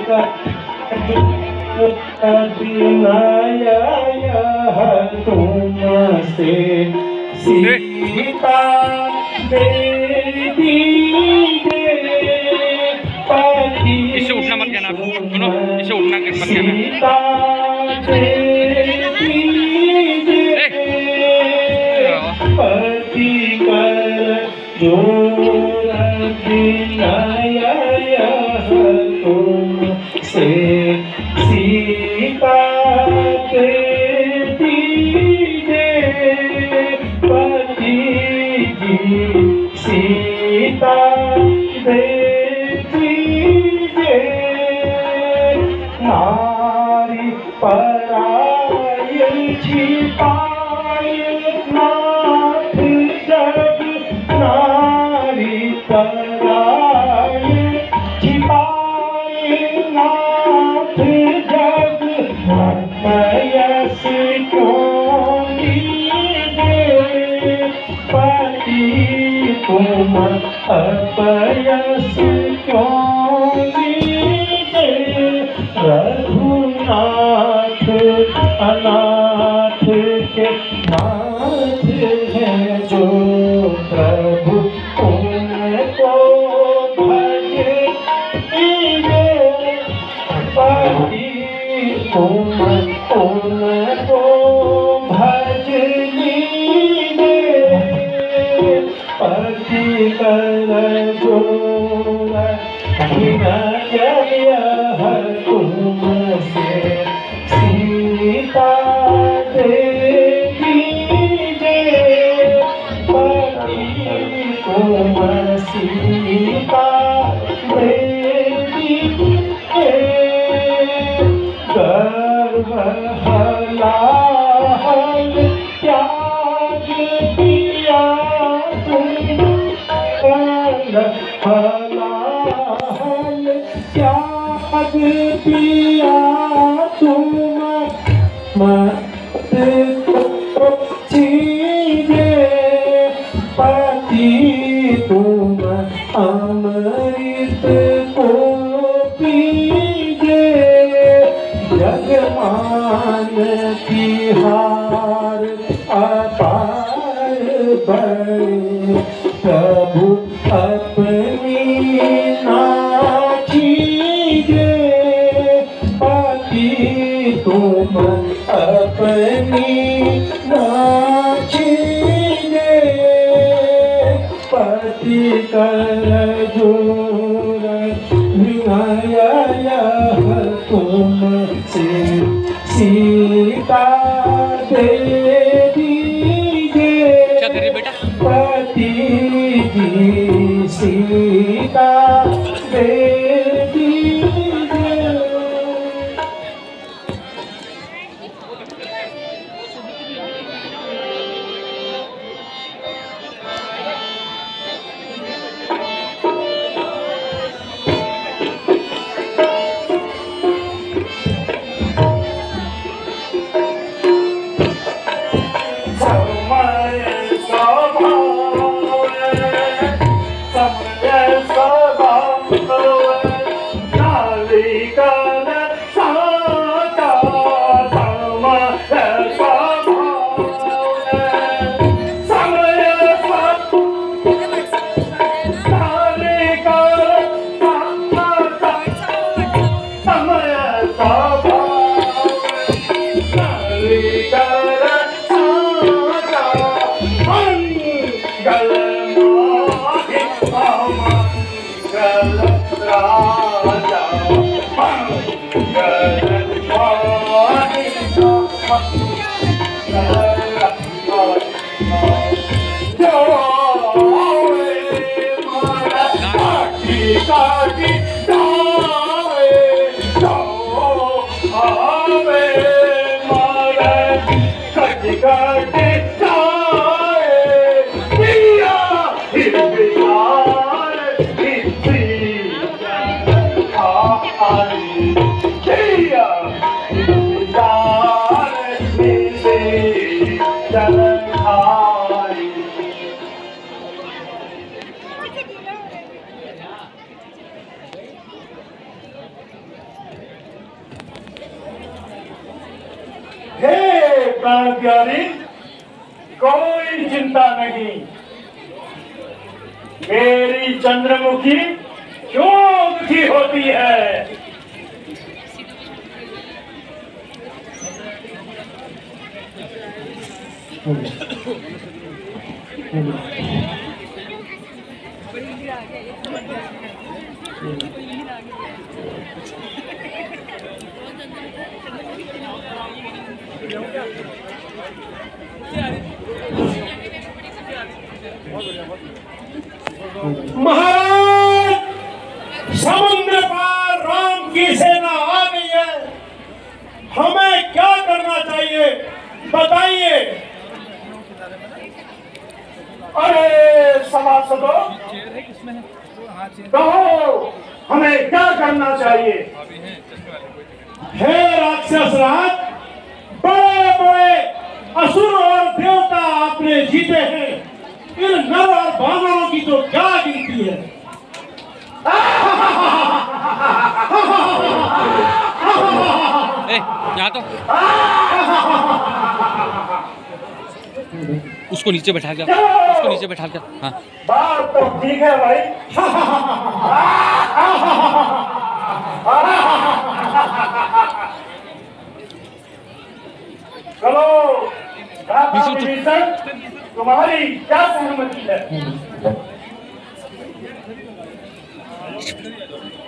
तुमसे सीता बेटी इससे उठना मत कहना, सुनो, इससे उठना मत कहना। पति कर जो तुमसे सीता बेटी पति जी सीता बेटी नारी पराय छिपाय नाथ जग नारी पराय छिपाय नाथ जग अपयस क्यों दीजे पति तुम अपयस क्यों दीजे रघुनाथ अनाथ के नाथ हैं जो प्रभु उनको भजे पति तुम उनको भज लीजे पति कर जोर विनय तुमसे सीता देवी पति तुम सीता देवी गर्व हलाहल त्याग पिया तुम हलाहल त्याग पिया तुम मत चीजे पति तुम अमृत को पीजे जगमान की हार अपार बड़े प्रभु अपनी नाचीजे पति तुम अपनी नाचीजे पति कर जोर विनय तुमसे सीता देवी पति जी सीता देवी महाराज प्यारी, कोई चिंता नहीं। मेरी चंद्रमुखी क्यों दुखी होती है? महाराज, समुद्र पार राम की सेना आ गई है। हमें क्या करना चाहिए बताइए। अरे सभासदों, कहो हमें क्या करना चाहिए? हे राक्षस राज, बड़े बड़े असुर और देवता आपने जीते हैं, इन नर और बानरों की तो क्या गिनती है। यहाँ तो उसको नीचे बैठा कर, उसको नीचे बैठा कर। हाँ, बात तो ठीक है भाई। चलो तुम्हारी क्या सहमति है?